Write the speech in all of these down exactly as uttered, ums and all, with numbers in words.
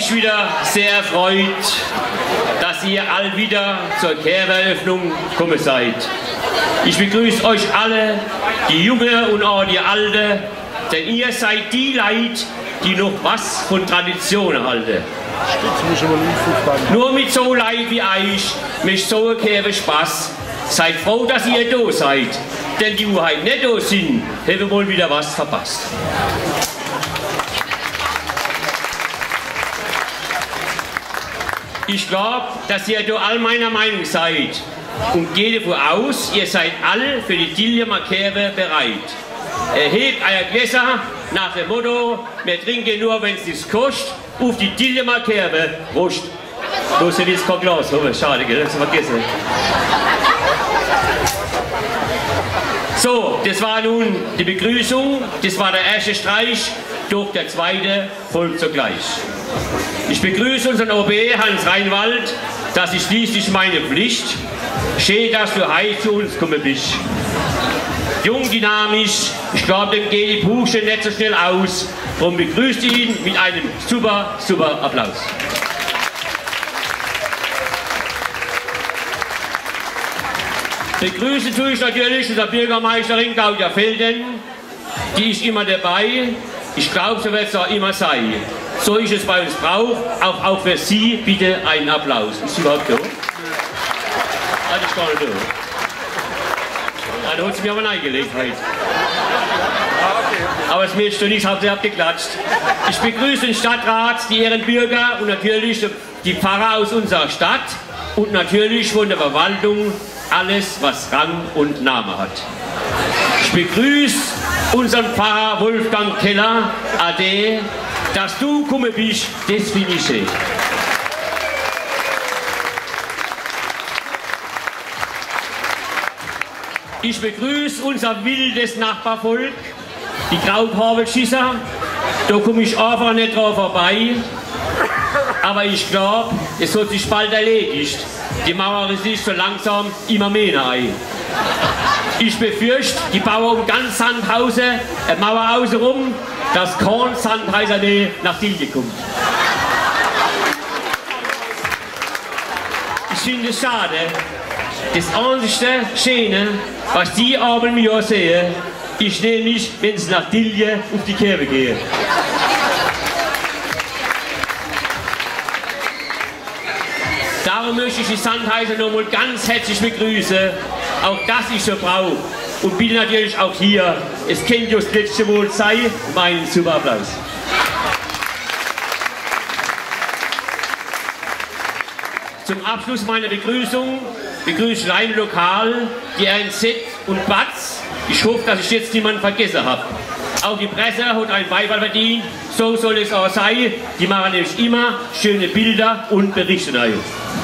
mich wieder sehr erfreut, dass ihr all wieder zur Kerberöffnung gekommen seid. Ich begrüße euch alle, die Junge und auch die Alte, denn ihr seid die Leute, die noch was von Tradition halten. Nur mit so Leuten wie euch mischt so ein Kerbe Spaß. Seid froh, dass ihr da seid, denn die, die heute nicht da sind, haben wohl wieder was verpasst. Ich glaube, dass ihr da all meiner Meinung seid und gehe davon aus, ihr seid alle für die Diljemer Kerbe bereit. Erhebt euer Gläser nach dem Motto, wir trinken nur, wenn es nichts kostet, auf die Diljemer Kerbe. Prost! Wo ist denn jetzt kein Glas? Oh, schade, gell? Das ist vergessen. So, das war nun die Begrüßung, das war der erste Streich, doch der zweite folgt sogleich. Ich begrüße unseren O B Hans Reinwald, das ist schließlich meine Pflicht. Schön, dass du heute zu uns gekommen bist. Jung, dynamisch, ich glaube, dem geht die Puste nicht so schnell aus. Darum begrüßt ihn mit einem super, super Applaus. Begrüße tue ich natürlich unsere Bürgermeisterin Claudia Felden, die ist immer dabei. Ich glaube, so wird es auch immer sein. So ist es bei uns Brauch. Auch, auch für Sie bitte einen Applaus. Ist sie überhaupt da? Das ist gar nicht da. Da hat sie mir aber eingelegt heute. Aber es mir ist schon nicht, habt ihr abgeklatscht. Ich begrüße den Stadtrat, die Ehrenbürger und natürlich die Pfarrer aus unserer Stadt und natürlich von der Verwaltung alles, was Rang und Name hat. Ich begrüße unseren Pfarrer Wolfgang Keller, A D, dass du gekommen bist, das finde ich schön. Ich begrüße unser wildes Nachbarvolk, die Krauthavelschisser. Da komme ich einfach nicht drauf vorbei. Aber ich glaube, es hat sich bald erledigt. Die Mauer ist sich so langsam immer mehr ein. Ich befürchte, die bauen um ganz Sandhausen eine Mauer außenrum, dass kein Sandhauser nach Dilje kommt. Ich finde es schade. Das einzige Schöne, was die Abend mir sehen, ist nämlich, wenn sie nach Dilje auf die Kerbe gehen. Darum möchte ich die Sandhauser noch mal ganz herzlich begrüßen. Auch das ist so Brauch. Und bitte natürlich auch hier, es kennt ja das letzte Mal sein, meinen super Applaus. Zum Abschluss meiner Begrüßung begrüße ich ein Lokal, die R N Z und B A Z. Ich hoffe, dass ich jetzt niemanden vergessen habe. Auch die Presse hat ein Beifall verdient, so soll es auch sein. Die machen nämlich immer schöne Bilder und Berichte rein.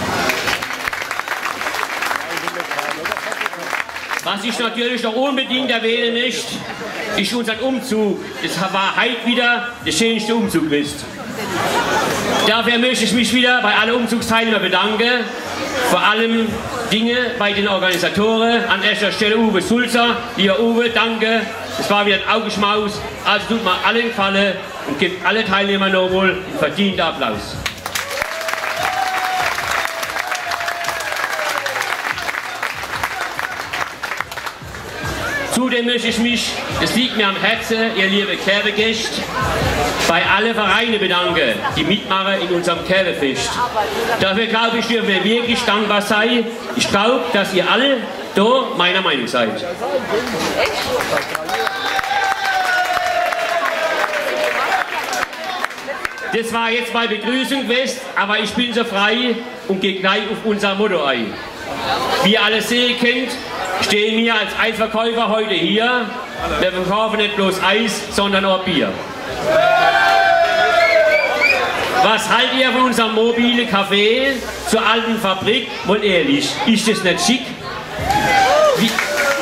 Was ich natürlich noch unbedingt erwähnen möchte, ist unser Umzug. Das war heute wieder der schönste Umzug gewesen. Dafür möchte ich mich wieder bei allen Umzugsteilnehmern bedanken. Vor allem Dinge bei den Organisatoren. An erster Stelle Uwe Sulzer. Lieber Uwe, danke. Es war wieder ein Augenschmaus. Also tut mal allen Gefallen und gebt alle Teilnehmer noch wohl einen verdienten Applaus. Zudem möchte ich mich, es liegt mir am Herzen, ihr liebe Kerbegäste, bei allen Vereinen bedanken, die mitmachen in unserem Kerbefest. Dafür glaube ich, dürfen wir wirklich dankbar sein. Ich glaube, dass ihr alle da meiner Meinung seid. Das war jetzt meine Begrüßung gewesen, aber ich bin so frei und gehe gleich auf unser Motto ein. Wie ihr alle sehen könnt, stehen wir als Eisverkäufer heute hier. Wir verkaufen nicht bloß Eis, sondern auch Bier. Was haltet ihr von unserem mobilen Café zur alten Fabrik? Wohl ehrlich, ist das nicht schick? Wie,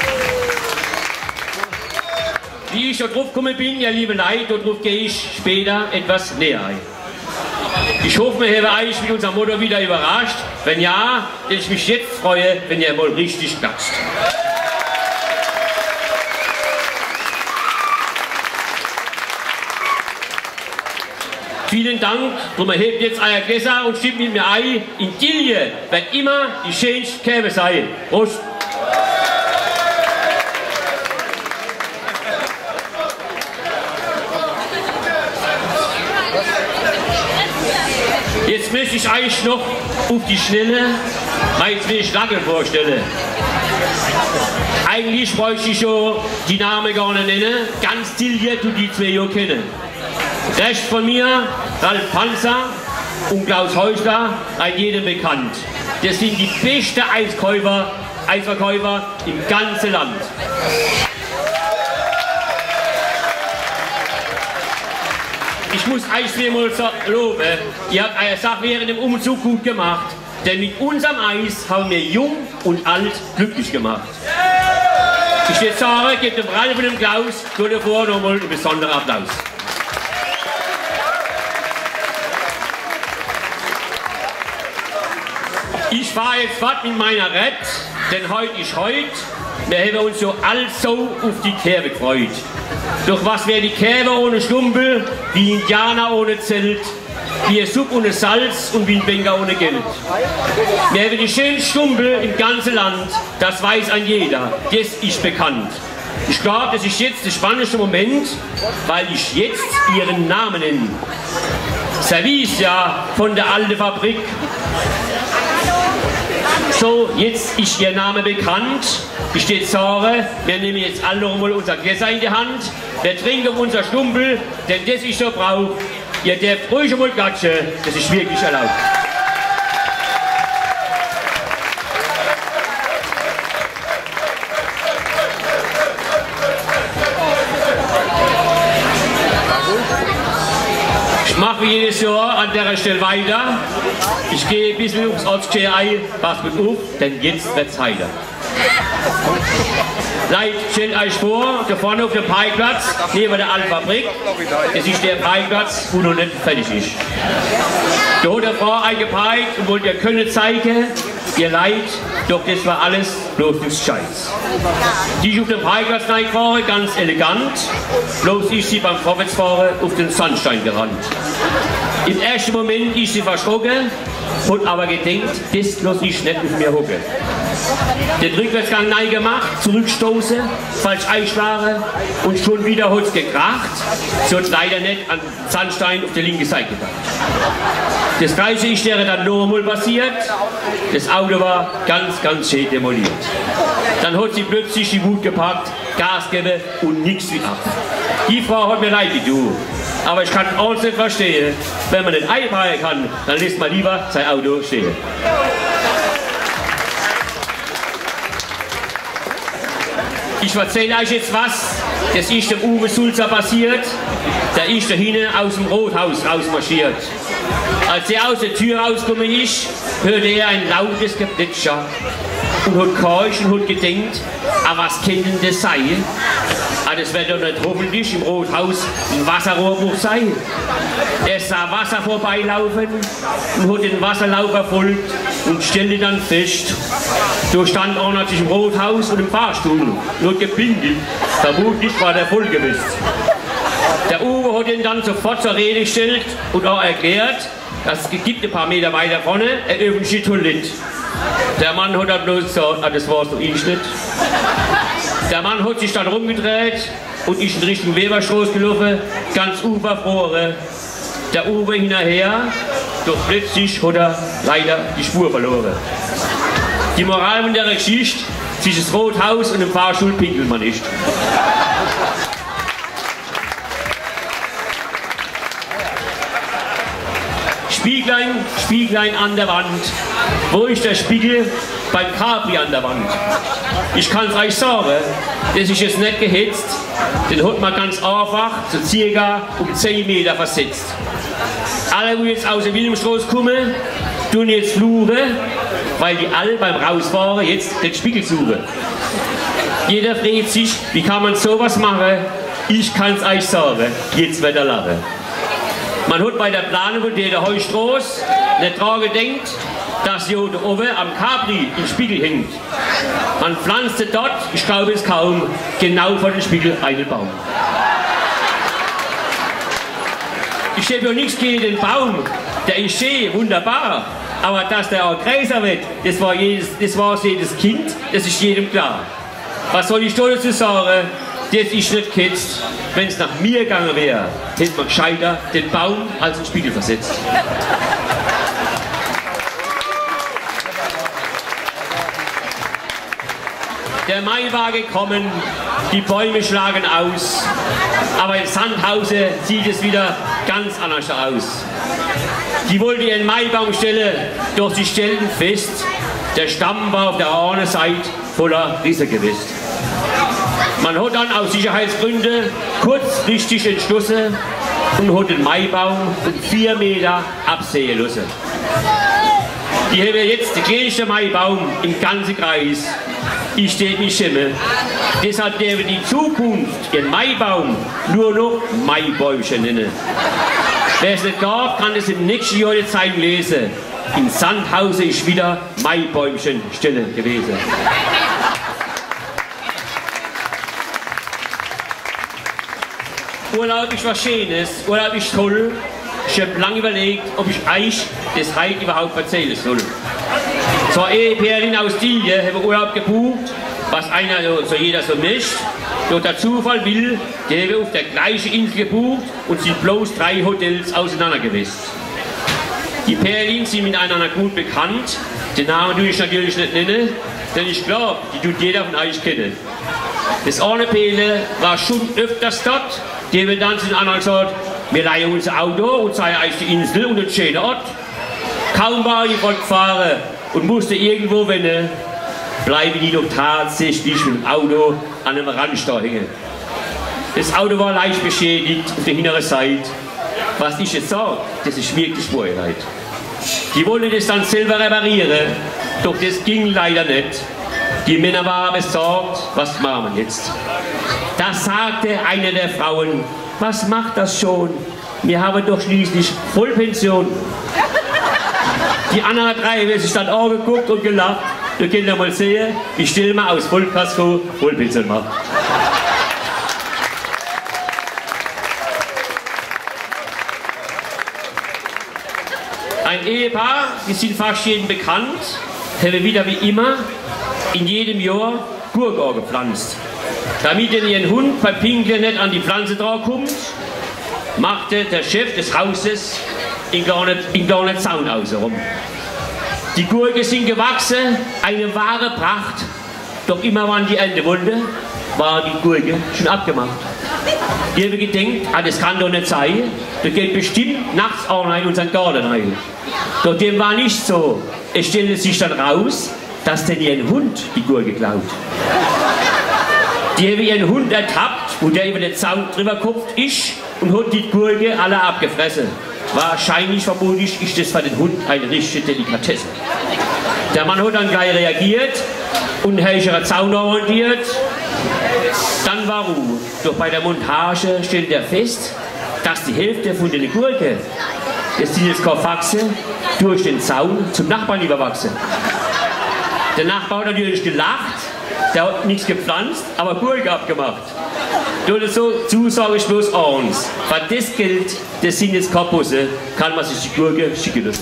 wie ich da drauf gekommen bin, ihr liebe Leute, darauf gehe ich später etwas näher ein. Ich hoffe, wir haben euch mit unserem Motto wieder überrascht. Wenn ja, würde ich mich jetzt freuen, wenn ihr wohl richtig klatscht. Vielen Dank. Drum erhebt jetzt euer Gläser und stimmt mit mir ein. In Gilje wird immer die schönste Käse sein. Prost. Jetzt möchte ich euch noch auf die Schnelle meine zwei Schlagen vorstellen. Eigentlich bräuchte ich schon die Namen gar nicht nennen. Ganz Gilje du die zwei ja kennen. Rechts von mir Ralf Panzer und Klaus Häusler, ein jedem bekannt. Das sind die besten Eiskäufer, Eisverkäufer im ganzen Land. Ich muss euch zweimal loben, ihr habt eure Sache während dem Umzug gut gemacht, denn mit unserem Eis haben wir jung und alt glücklich gemacht. Ich würde sagen, gebt dem Ralf und dem Klaus nur davor nochmal einen besonderen Applaus. Ich fahre jetzt fort mit meiner Rett, denn heute ist heute. Wir haben uns so also auf die Kerbe gefreut. Doch was wäre die Kerbe ohne Stumpel, wie Indianer ohne Zelt, wie ein Sub ohne Salz und wie ein Banker ohne Geld. Wir haben die schönsten Stumpel im ganzen Land, das weiß ein jeder, das ist bekannt. Ich glaube, das ist jetzt der spannendste Moment, weil ich jetzt ihren Namen nenne. Service ja von der alten Fabrik. So, jetzt ist Ihr Name bekannt. Ich stehe sagen, wir nehmen jetzt alle noch mal unser Gläser in die Hand. Wir trinken unser Stumpel, denn das ist der Brauch. Ihr dürft ruhig mal klatschen, das ist wirklich erlaubt. Ich mache wie jedes Jahr an der Stelle weiter. Ich gehe ein bisschen ums Ortsgeschehen ein, passt gut auf, denn jetzt wird's heiter. Leute, stellt euch vor, da vorne auf dem Parkplatz, neben der alten Fabrik, das ist der Parkplatz, wo noch nicht fertig ist. Da hat eine Frau eingeparkt und wollte ihr Können zeigen, ihr Leid, doch das war alles bloß das Scheiß. Die ist auf dem Parkplatz reingefahren, ganz elegant, bloß ist sie beim Vorwärtsfahren auf den Sandstein gerannt. Im ersten Moment ist sie verschrocken, hat aber gedacht, das lasse ich nicht auf mir hocken. Den Rückwärtsgang neu gemacht, zurückstoßen, falsch einschlagen und schon wieder hat es gekracht. Sie hat leider nicht an den Sandstein auf der linken Seite gebracht. Das gleiche ist der dann nochmal passiert. Das Auto war ganz, ganz schön demoliert. Dann hat sie plötzlich die Wut gepackt, Gas gegeben und nichts wie ab. Die Frau hat mir leid getan. Aber ich kann auch nicht verstehen, wenn man nicht einparken kann, dann lässt man lieber sein Auto stehen. Ich erzähle euch jetzt was, das ist dem Uwe Sulzer passiert. Der ist da hinten aus dem Rothaus rausmarschiert. Als er aus der Tür rausgekommen ist, hörte er ein lautes Geplätscher und hat gehorcht und hat gedacht, ah, was könnte denn das sein? Ah, das wird doch nicht hoffentlich im Rothaus ein Wasserrohrbruch sein. Er sah Wasser vorbeilaufen und hat den Wasserlauf verfolgt und stellte dann fest, da stand einer zwischen dem Rothaus und dem Fahrstuhl und hat gepinkelt. Vermutlich war der voll gewesen. Der Uwe hat ihn dann sofort zur Rede gestellt und auch erklärt, es gibt ein paar Meter weiter vorne eine öffentliche Toilette. Der Mann hat dann bloß gesagt, ah, das war so ich nicht. Der Mann hat sich dann rumgedreht und ist in Richtung Weberstraße gelaufen, ganz unverfroren. Der Uwe hinterher, doch plötzlich hat er leider die Spur verloren. Die Moral von der Geschichte, zwischen das Rothaus und dem Fahrstuhl pinkelt man nicht. Spieglein, Spieglein an der Wand. Wo ist der Spiegel? Beim Capri an der Wand. Ich kann es euch sagen, das ist jetzt nicht gehetzt, den hat man ganz einfach so circa um zehn Meter versetzt. Alle, die jetzt aus der Wilhelmstraße kommen, tun jetzt fluchen, weil die alle beim Rausfahren jetzt den Spiegel suchen. Jeder fragt sich, wie kann man sowas machen? Ich kann es euch sagen, jetzt wird er lachen. Man hat bei der Planung von der Heustraße nicht daran gedacht, dass hier oben am Capri im Spiegel hängt. Man pflanzte dort, ich glaube es kaum, genau vor dem Spiegel einen Baum. Ich habe ja nichts gegen den Baum, der ist schön, wunderbar. Aber dass der auch größer wird, das war, jedes, das war jedes Kind, das ist jedem klar. Was soll ich da dazu sagen? Das ist nicht gehetzt. Wenn es nach mir gegangen wäre, hätte man gescheiter den Baum als den Spiegel versetzt. Der Mai war gekommen, die Bäume schlagen aus, aber in Sandhausen sieht es wieder ganz anders aus. Die wollten ihren Maibaum stellen, doch sie stellten fest, der Stamm war auf der anderen Seite voller Risse gewesen. Man hat dann aus Sicherheitsgründen kurzfristig entschlossen und hat den Maibaum um vier Meter absehen lassen. Die haben jetzt den kleinsten Maibaum im ganzen Kreis. Ich stehe mich schäme. Deshalb dürfen die Zukunft ihren Maibaum nur noch Maibäumchen nennen. Wer es nicht gab, kann es im nächsten Jahr die Zeitung lesen. In Sandhausen ist wieder Maibäumchenstelle gewesen. Urlaub ist was Schönes, Urlaub ist toll. Ich habe lange überlegt, ob ich euch das heute überhaupt erzählen soll. Zwei Ehepärchen aus Dilje haben Urlaub gebucht, was einer so jeder so mischt. Doch der Zufall will, die haben auf der gleichen Insel gebucht und sind bloß drei Hotels auseinander gewesen. Die Pärchen sind miteinander gut bekannt. Den Namen tue ich natürlich nicht nennen, denn ich glaube, die tut jeder von euch kennen. Das eine Pärchen war schon öfters dort. Die haben dann zu den anderen gesagt, wir leihen unser Auto und zeigen euch die Insel und einen schönen Ort. Kaum war die fortgefahren und musste irgendwo wenden, bleiben die doch tatsächlich mit dem Auto an einem Randstau hängen. Das Auto war leicht beschädigt auf der hinteren Seite. Was ich jetzt sage, das ist wirklich Spurheit. Die wollten das dann selber reparieren, doch das ging leider nicht. Die Männer waren besorgt, was machen wir jetzt? Da sagte eine der Frauen, was macht das schon? Wir haben doch schließlich Vollpension. Die anderen drei haben sich dann angeguckt und gelacht. Ihr könnt ja mal sehen, wie schnell man aus Vollkasko Vollpension macht. Ein Ehepaar, die sind fast jedem bekannt, haben wieder wie immer in jedem Jahr Gurken gepflanzt. Damit denn ihren Hund beim Pinkeln nicht an die Pflanze drankommt, machte der Chef des Hauses in gar nicht, in gar nicht Zaun außenrum. Die Gurken sind gewachsen, eine wahre Pracht. Doch immer wann die Ernte wollte, war die Gurke schon abgemacht. Die haben gedacht, ah, das kann doch nicht sein, da geht bestimmt nachts auch in unseren Garten rein. Doch dem war nicht so. Es stellte sich dann raus, dass denn ihren Hund die Gurke klaut. Die haben ihren Hund ertappt, wo der über den Zaun drüber gekopft ist und hat die Gurke alle abgefressen. Wahrscheinlich, vermutlich, ist das für den Hund eine richtige Delikatesse. Der Mann hat dann gleich reagiert und einen höheren Zaun montiert. Dann war Ruhe. Doch bei der Montage stellt er fest, dass die Hälfte von den Gurke, das sind jetzt keine Faxe, durch den Zaun zum Nachbarn überwachsen. Der Nachbar hat natürlich gelacht, der hat nichts gepflanzt, aber Gurke abgemacht. Nur so zusage ich bloß eins. Weil das Geld, das sind jetzt keine Busse, kann man sich die Gurke schicken lassen.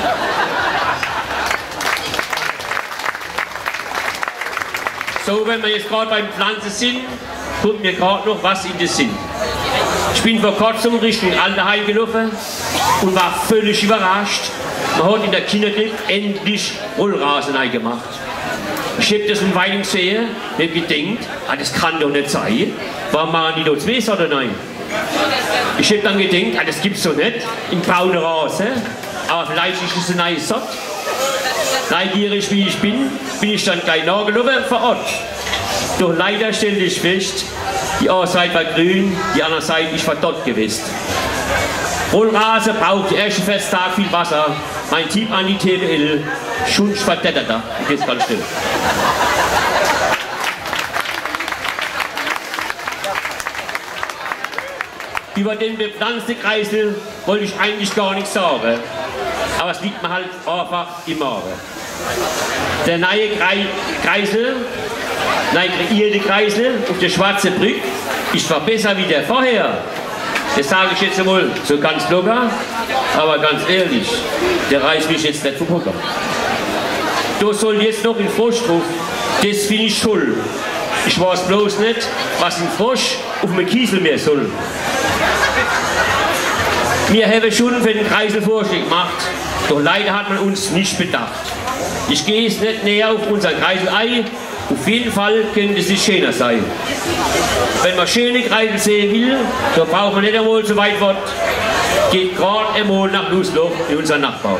So, wenn wir jetzt gerade beim Pflanzen sind, kommt mir gerade noch was in den Sinn. Ich bin vor kurzem Richtung Alterheim gelaufen und war völlig überrascht. Man hat in der Kinderkrippe endlich Rollrasen eingemacht. Ich habe das ein Weile gesehen und habe gedacht, ah, das kann doch nicht sein. Warum machen die da zwei Sorten rein? Ich habe dann gedacht, ah, das gibt es doch nicht, in brauner Rasen. Aber vielleicht ist es eine neue Sorte. Neugierig wie ich bin, bin ich dann gleich nachgelaufen vor Ort. Doch leider stellte ich fest, die eine Seite war grün, die andere Seite ist verdorrt gewesen. Rollrasen braucht der erste Festtag viel Wasser. Mein Tipp an die T W L, schon verdettert da, geht ganz still. Über den bepflanzten Kreisel wollte ich eigentlich gar nichts sagen, aber es liegt mir halt einfach im Magen. Der neue Kreisel, neu kreierte Kreisel auf der schwarzen Brücke ist zwar besser wie der vorher, Das sage ich jetzt einmal so ganz locker, aber ganz ehrlich, der reißt mich jetzt nicht vom Hocker. Da soll jetzt noch ein Frosch drauf, das finde ich toll. Ich weiß bloß nicht, was ein Frosch auf dem Kieselmeer soll. Wir haben schon für den Kreisel Vorschlag gemacht, doch leider hat man uns nicht bedacht. Ich gehe jetzt nicht näher auf unseren Kreisel ein, auf jeden Fall könnte es nicht schöner sein. Wenn man schöne Kreisel sehen will, dann braucht man nicht einmal so weit fort. Geht gerade einmal nach Lusloch in unseren Nachbarort.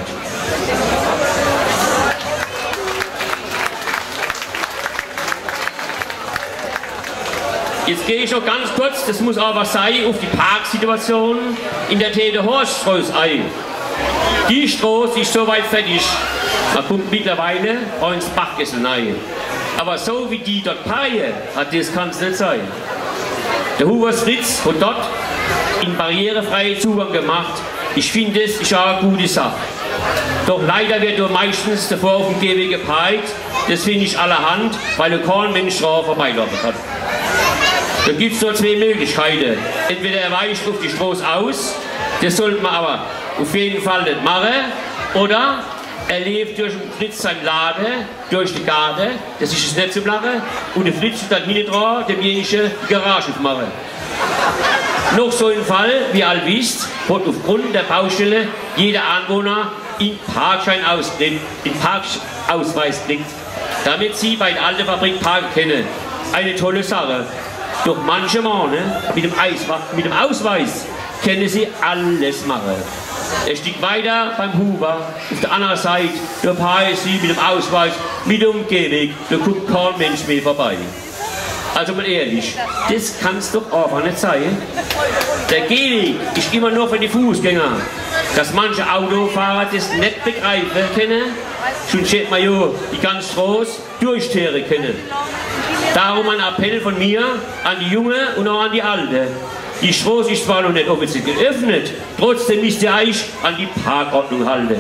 Jetzt gehe ich noch ganz kurz, das muss aber sein, auf die Parksituation in der Tede-Horst-Straße ein. Die Straße ist soweit fertig. Man kommt mittlerweile auch ins Bachgessel rein. Aber so wie die dort parken, hat das kann es nicht sein. Der Hubers Fritz hat dort in barrierefreien Zugang gemacht. Ich finde, das ist auch eine gute Sache. Doch leider wird nur meistens davor auf dem Gehweg geparkt. Das finde ich allerhand, weil er kein Mensch drauf vorbeilaufen kann. Da gibt es nur zwei Möglichkeiten. Entweder er weicht auf die Straße aus, das sollte man aber auf jeden Fall nicht machen, oder er lebt durch den Fritz seinem Laden, durch die Garten, das ist es nicht zum Lachen, und der Fritz ist dann hinten dran, demjenigen die Garage aufmachen. Noch so ein Fall, wie ihr alle wisst, hat aufgrund der Baustelle jeder Anwohner in Parkschein ausdrückt, in Parkausweis kriegt, damit sie bei der alten Fabrik parken können. Eine tolle Sache. Doch manche Mann, ne, mit, dem mit dem Ausweis können sie alles machen. Ein Stück weiter beim Huber, auf der anderen Seite, da parken sie mit dem Ausweis, mit dem Gehweg, da guckt kein Mensch mehr vorbei. Also mal ehrlich, das kann es doch einfach nicht sein. Der Gehweg ist immer nur für die Fußgänger. Dass manche Autofahrer das nicht begreifen können, schon hätte man ja die ganze Straße durchstehren können. Darum ein Appell von mir an die Jungen und auch an die Alten. Die Straße ist zwar noch nicht offiziell geöffnet, trotzdem müsst ihr euch an die Parkordnung halten.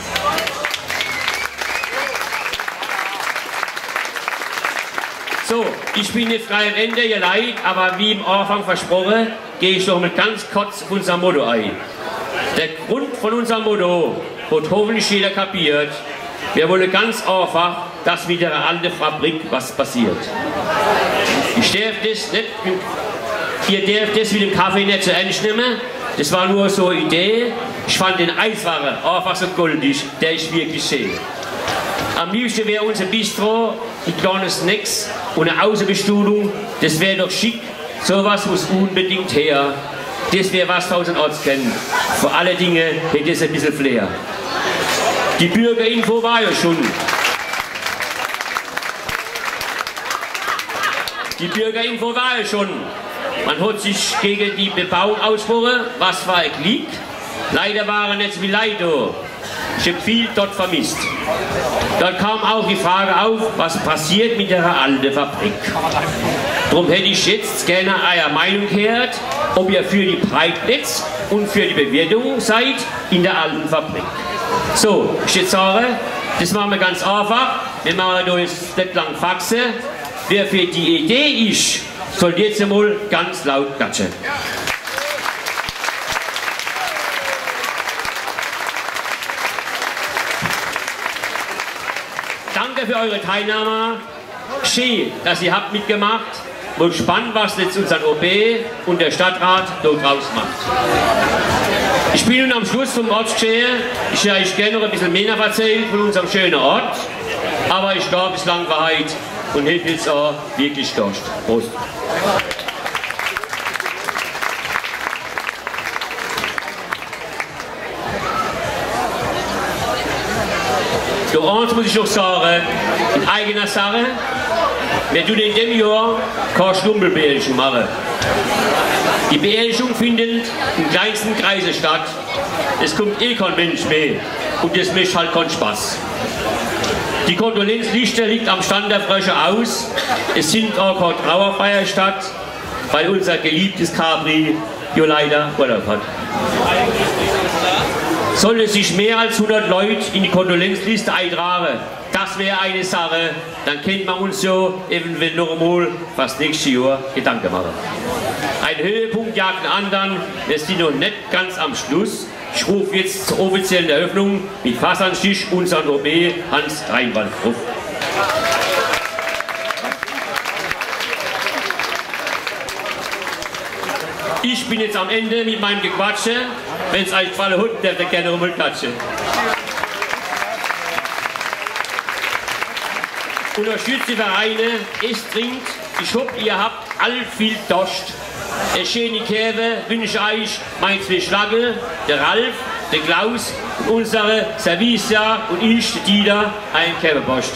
So, ich bin jetzt gleich am Ende, ihr leid, aber wie im Anfang versprochen, gehe ich noch mal ganz kurz auf unser Motto ein. Der Grund von unserem Motto hat hoffentlich jeder kapiert. Wir wollen ganz einfach, dass mit der alten Fabrik was passiert. Ich darf das nicht, ihr dürft das mit dem Kaffee nicht so ernst nehmen. Das war nur so eine Idee. Ich fand den Eiswaren einfach so goldig, der ist wirklich schön. Am liebsten wäre unser Bistro mit kleinen Snacks und eine Außenbestuhlung. Das wäre doch schick. Sowas muss unbedingt her. Das wäre was für unseren Ort kennen. Vor allen Dingen hätte es ein bisschen Flair. Die Bürgerinfo war ja schon. Die Bürgerinfo war ja schon. Man hat sich gegen die Bebauung ausgesprochen, was war ein Klick. Leider waren nicht so viele Leute da. Ich habe viel dort vermisst. Dort kam auch die Frage auf, was passiert mit der alten Fabrik. Darum hätte ich jetzt gerne eure Meinung gehört, ob ihr für die Breitnetz und für die Bewirtung seid in der alten Fabrik. So, ich jetzt sage, das machen wir ganz einfach. Wir machen da jetzt nicht lang Faxe. Wer für die Idee ist, soll jetzt einmal ganz laut klatschen. Danke für eure Teilnahme. Schön, dass ihr habt mitgemacht. Und spannend, was jetzt unser O B und der Stadtrat dort draus macht. Ich bin nun am Schluss vom Ortsgeschehen. Ich hätte euch gerne noch ein bisschen mehr erzählen von unserem schönen Ort. Aber ich glaube, es lang war heute und hilft jetzt auch wirklich durch. Prost. Doch eins muss ich noch sagen, in eigener Sache, wir tun in dem Jahr keine Schlumpelbeerdigung machen. Die Beerdigung findet im kleinsten Kreise statt. Es kommt eh kein Mensch mehr und das macht halt keinen Spaß. Die Kondolenzliste liegt am Stand der Frösche aus. Es sind auch keine Trauerfeier statt, weil unser geliebtes Capri ja leider Urlaub hat. Sollte sich mehr als hundert Leute in die Kondolenzliste eintragen, das wäre eine Sache, dann kennt man uns so eventuell noch einmal fast nächstes Jahr Gedanken machen. Ein Höhepunkt jagt den anderen, wir sind noch nicht ganz am Schluss. Ich rufe jetzt zur offiziellen Eröffnung mit Fassanstich unseren O B Hans Reinwald auf. Ich bin jetzt am Ende mit meinem Gequatsche. Wenn es euch gefallen hat, darf ihr gerne rumklatschen. Unterstützt die Vereine, es trinkt. Ich hoffe, ihr habt all viel Durst. Eine schöne Kerbe wünsche ich euch, meine zwei Schlagel, der Ralf, der Klaus und unsere Servicia und ich, der Dieter, ein Kerbepost.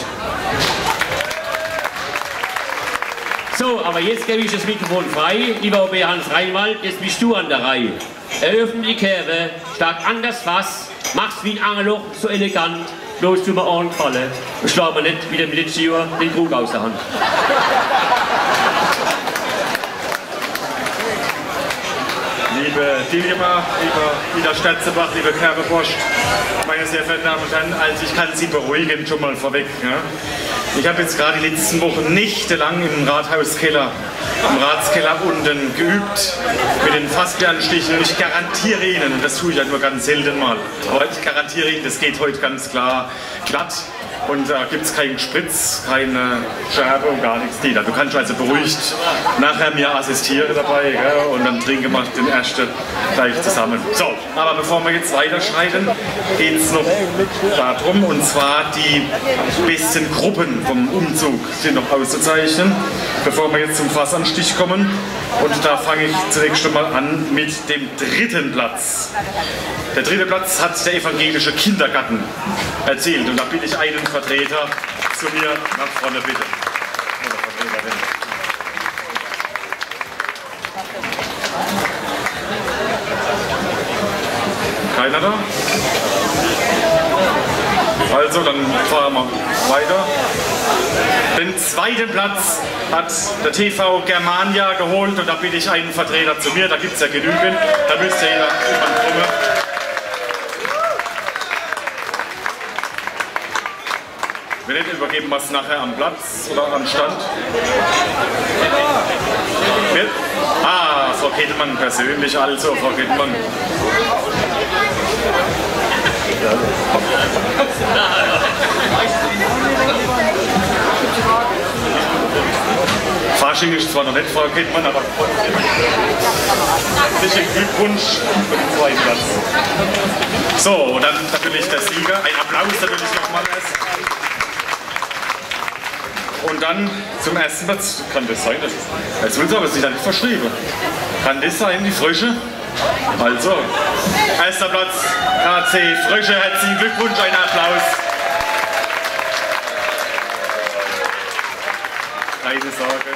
So, aber jetzt gebe ich das Mikrofon frei. Lieber O B Hans Reinwald, jetzt bist du an der Reihe. Eröffne die Kerbe, stark an das Fass, mach's wie ein Angelloch, so elegant, bloß zu mir Ohren fallen. Und schlag mir nicht wie dem letzten Jahr den Krug aus der Hand. Liebe Dilemma, lieber Dieter Statzerbach, liebe Kerbepost, meine sehr verehrten Damen und Herren, also ich kann Sie beruhigen, schon mal vorweg. Ja. Ich habe jetzt gerade die letzten Wochen nächtelang im Rathauskeller, im Ratskeller unten geübt mit den Fassbärenstichen und ich garantiere Ihnen, und das tue ich ja nur ganz selten mal, aber ich garantiere Ihnen, das geht heute ganz klar glatt. Und da gibt es keinen Spritz, keine Scherbe und gar nichts. Dieter, du kannst also beruhigt nachher mir assistieren dabei, gell? Und dann trinken wir den ersten gleich zusammen. So, aber bevor wir jetzt weiterschreiten, geht es noch darum, und zwar die besten Gruppen vom Umzug sind noch auszuzeichnen, bevor wir jetzt zum Fassanstich kommen. Und da fange ich zunächst schon mal an mit dem dritten Platz. Der dritte Platz hat der evangelische Kindergarten erzielt. Und da bitte ich einen Vertreter zu mir nach vorne, bitte. Oder Vertreterin. Keiner da? Also, dann fahren wir weiter. Den zweiten Platz hat der T V Germania geholt und da bitte ich einen Vertreter zu mir, da gibt es ja genügend, da müsste jeder jemand kommen. Wenn nicht, übergeben wir es nachher am Platz oder am Stand. Ah, Frau Kettelmann persönlich, also Frau Kettelmann. Fasching ist zwar noch nicht, Frau Kettelmann, aber herzlichen Glückwunsch für den zweiten Platz. So, und dann natürlich der Sieger. Ein Applaus natürlich nochmal erst. Und dann zum ersten Platz, kann das sein, das ist, jetzt will es aber sich dann nicht verschrieben. Kann das sein, die Frösche? Also, erster Platz, K C Frösche, herzlichen Glückwunsch, ein Applaus. Keine Sorge.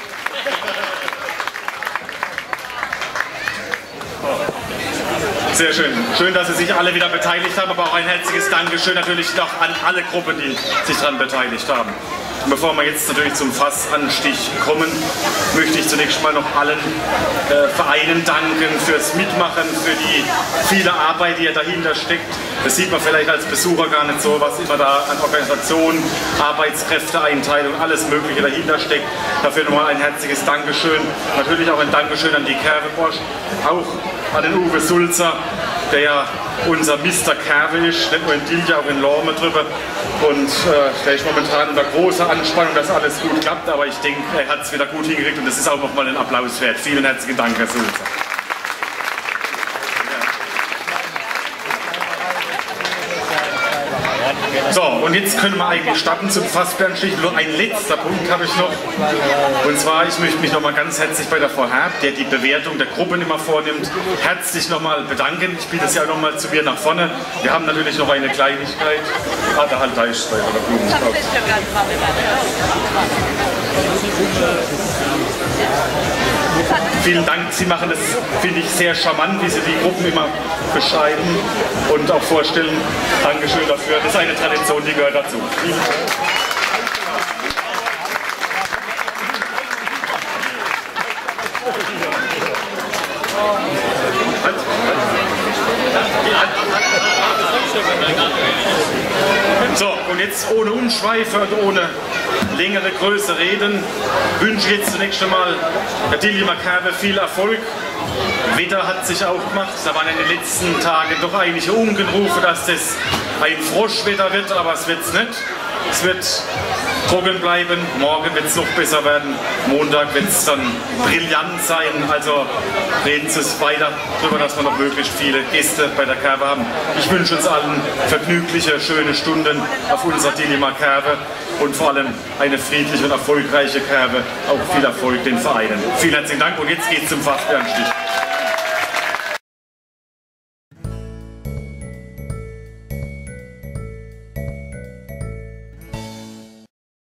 Sehr schön. Schön, dass Sie sich alle wieder beteiligt haben, aber auch ein herzliches Dankeschön natürlich noch an alle Gruppen, die sich daran beteiligt haben. Und bevor wir jetzt natürlich zum Fassanstich kommen, möchte ich zunächst mal noch allen äh, Vereinen danken fürs Mitmachen, für die viele Arbeit, die ja dahinter steckt. Das sieht man vielleicht als Besucher gar nicht so, was immer da an Organisation, Arbeitskräfteeinteilung, alles Mögliche dahinter steckt. Dafür nochmal ein herzliches Dankeschön. Natürlich auch ein Dankeschön an die Kerbepost, auch an den Uwe Sulzer, der ja unser Mister Kerbe ist, nicht nur in Dilja, auch in Lorme drüber. Und äh, der ist momentan unter großer Anspannung, dass alles gut klappt, aber ich denke, er hat es wieder gut hingekriegt und das ist auch nochmal ein Applaus wert. Vielen herzlichen Dank, Herr Sulzer. So, und jetzt können wir eigentlich starten zum Fassbärenstich. Nur ein letzter Punkt habe ich noch. Und zwar, ich möchte mich nochmal ganz herzlich bei der Frau Herb, der die Bewertung der Gruppen immer vornimmt, herzlich nochmal bedanken. Ich biete es ja nochmal zu mir nach vorne. Wir haben natürlich noch eine Kleinigkeit. Ah, da halt da ist bei der Blumenstrauß. Vielen Dank, Sie machen das, finde ich, sehr charmant, wie Sie die Gruppen immer beschreiben und auch vorstellen. Dankeschön dafür. Das ist eine Tradition, die gehört dazu. Vielen Dank. jetzt ohne Umschweife und ohne längere, größere Reden wünsche ich jetzt zunächst einmal der Dilimer Kerbe viel Erfolg. Wetter hat sich auch gemacht, da waren in den letzten Tagen doch einige Unkenrufe, dass das ein Froschwetter wird, aber es wird es nicht. Es wird trocken bleiben, morgen wird es noch besser werden, Montag wird es dann brillant sein, also reden Sie es weiter darüber, dass wir noch möglichst viele Gäste bei der Kerbe haben. Ich wünsche uns allen vergnügliche, schöne Stunden auf unserer Dilimer Kerbe und vor allem eine friedliche und erfolgreiche Kerbe, auch viel Erfolg den Vereinen. Vielen herzlichen Dank und jetzt geht es zum Fachbärenstich.